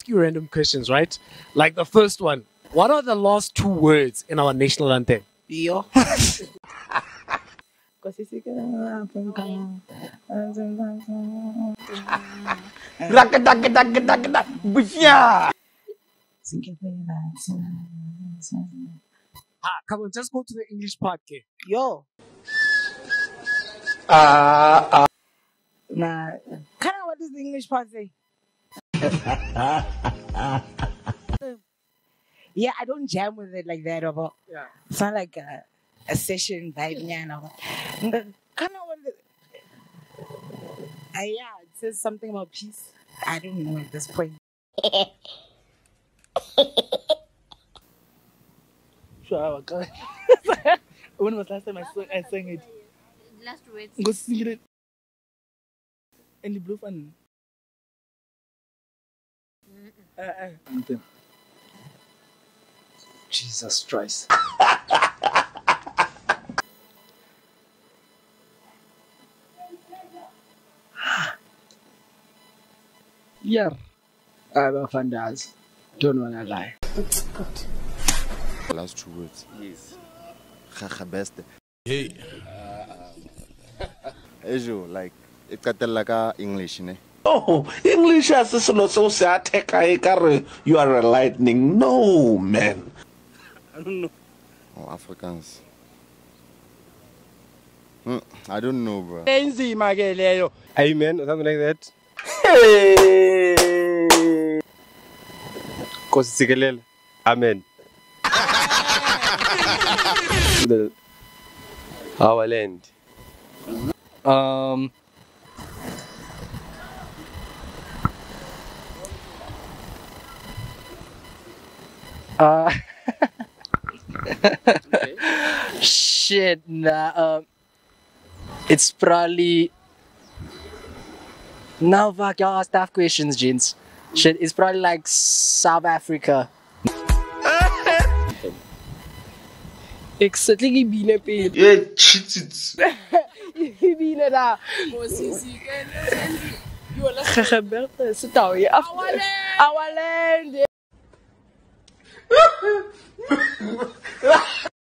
ask you random questions, right? Like the first one. What are the last two words in our national anthem? Yo. Come on, just go to the English part, okay? Yo. Nah. Kinda what does the English part say? Yeah, I don't jam with it like that, but Yeah. it's not like a session vibe. Kind of what yeah, it says something about peace. I don't know at this point. Sure, when was last time I sang it? Last words. Go sing it. And the blue fun. Anthem. Jesus Christ. Yeah, I'm a fan dance. Don't wanna lie. Last two words. Yes. Best. Hey. Ejo, like, it's like English, ne? Oh, English as a solo so you are a lightning. No, man. I don't know. Oh, Africans. I don't know, bro. Amen or something like that. Kosikelele. Amen. Our land. Shit, nah. It's probably. Now, fuck, y'all ask tough questions, gents. Shit, it's probably like South Africa. Exactly, ibile pele. Yeah, cheats. Ibile da. Gebeurt, sit down here. Our land.